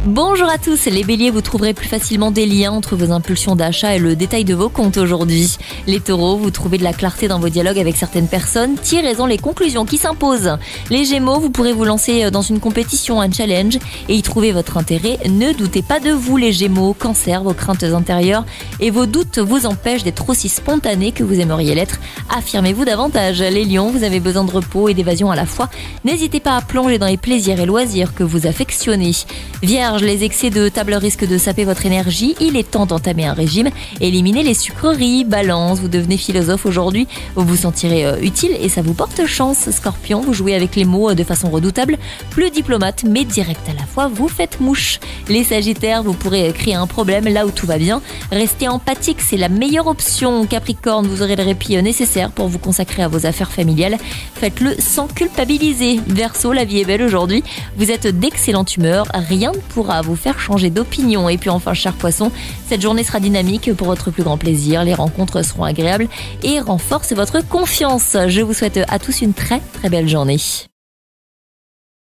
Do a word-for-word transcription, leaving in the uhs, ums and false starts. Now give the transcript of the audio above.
Bonjour à tous, les béliers, vous trouverez plus facilement des liens entre vos impulsions d'achat et le détail de vos comptes aujourd'hui. Les taureaux, vous trouvez de la clarté dans vos dialogues avec certaines personnes, tirez-en les conclusions qui s'imposent. Les gémeaux, vous pourrez vous lancer dans une compétition, un challenge et y trouver votre intérêt. Ne doutez pas de vous les gémeaux, cancer, vos craintes intérieures et vos doutes vous empêchent d'être aussi spontané que vous aimeriez l'être. Affirmez-vous davantage. Les lions, vous avez besoin de repos et d'évasion à la fois. N'hésitez pas à plonger dans les plaisirs et loisirs que vous affectionnez. Vierge, les excès de table risquent de saper votre énergie. Il est temps d'entamer un régime. Éliminez les sucreries. Balance, vous devenez philosophe aujourd'hui. Vous vous sentirez euh, utile et ça vous porte chance. Scorpion, vous jouez avec les mots de façon redoutable. Plus diplomate mais direct à la fois, vous faites mouche. Les sagittaires, vous pourrez créer un problème là où tout va bien. Restez empathique, c'est la meilleure option. Capricorne, vous aurez le répit nécessaire pour vous consacrer à vos affaires familiales. Faites-le sans culpabiliser. Verseau, la vie est belle aujourd'hui. Vous êtes d'excellente humeur. Rien ne pourra vous faire changer d'opinion. Et puis enfin, cher poisson, cette journée sera dynamique pour votre plus grand plaisir. Les rencontres seront agréables et renforcent votre confiance. Je vous souhaite à tous une très très belle journée.